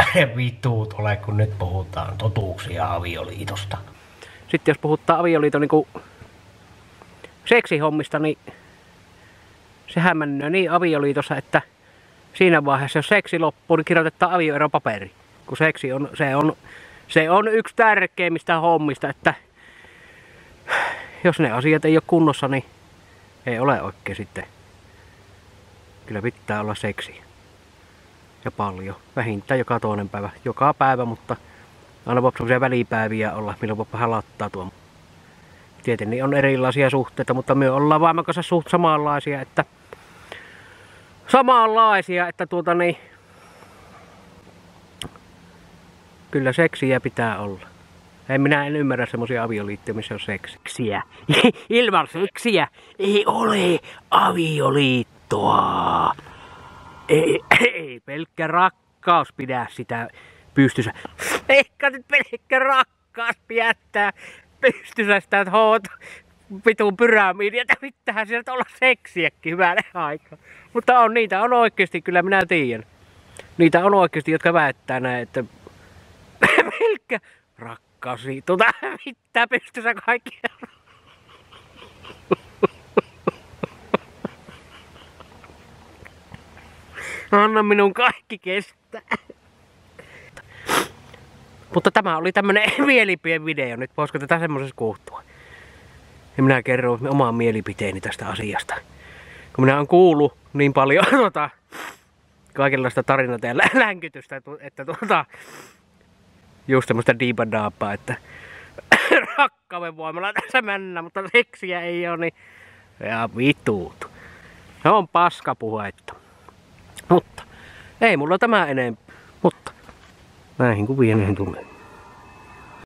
ne vituut ole, kun nyt puhutaan totuuksia avioliitosta. Sitten jos puhutaan avioliiton niinku seksihommista, niin sehän menee niin avioliitossa, että siinä vaiheessa, jos seksi loppuu, niin kirjoitetaan avioeropaperi. Kun seksi on, se on yksi tärkeimmistä hommista, että jos ne asiat ei ole kunnossa, niin ei ole oikein sitten. Kyllä pitää olla seksiä. Ja paljon. Vähintään joka toinen päivä. Joka päivä, mutta aina voi sellaisia välipäiviä olla, milloin voi vähän lattautua. Tietenkin on erilaisia suhteita, mutta me ollaan vaimon kanssa suht samanlaisia, että kyllä seksiä pitää olla. Minä en ymmärrä semmosia avioliittoja, missä on seksiä. Ilman seksiä ei ole avioliittoa. Ei pelkkä rakkaus pidä sitä pystyssä. Eikä nyt pelkkä rakkaus pidättää pystyssä sitä vitun pyramidia, että pitäähän sieltä olla seksiäkin hyvänen aikaa. Mutta niitä on oikeesti, kyllä minä tiedän. Niitä on oikeesti, jotka väittää näin, että pelkkä rakkaus pitää pystyssä kaikkia. Anna minun kaikki kestää. Mutta tämä oli tämmönen mielipidevideo. Nyt voisiko tätä semmosessa kuultua? Ja minä kerron oman mielipiteeni tästä asiasta. Kun minä olen kuullut niin paljon kaikenlaista tarinaa ja länkytystä, että just semmoista diipadaapaa, että rakkauden voimalla tässä mennä, mutta seksiä ei oo, niin ja vituut. Se on paskapuhetta. Mutta ei mulla tämä enempää. Mutta näihin kuviin tulee.